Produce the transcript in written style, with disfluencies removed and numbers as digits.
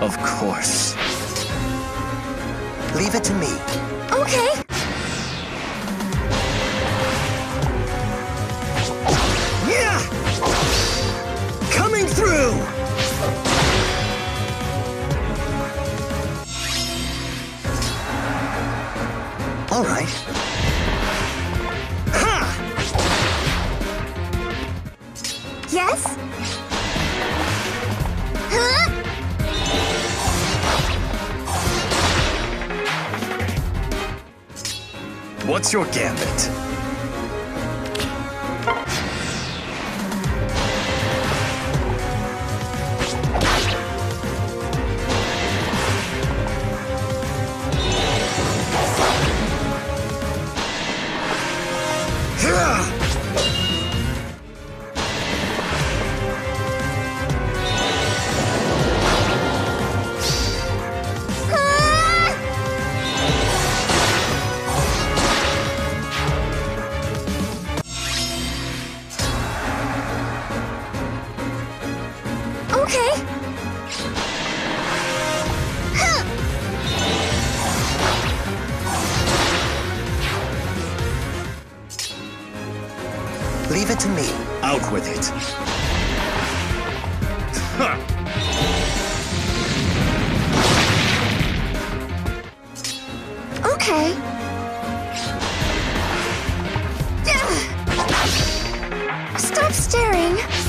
Of course. Leave it to me. Okay. Yeah! Coming through! All right. Ha! Yes? Huh? What's your gambit? Okay. Huh. Leave it to me. Out with it. Huh. Okay. Stop staring.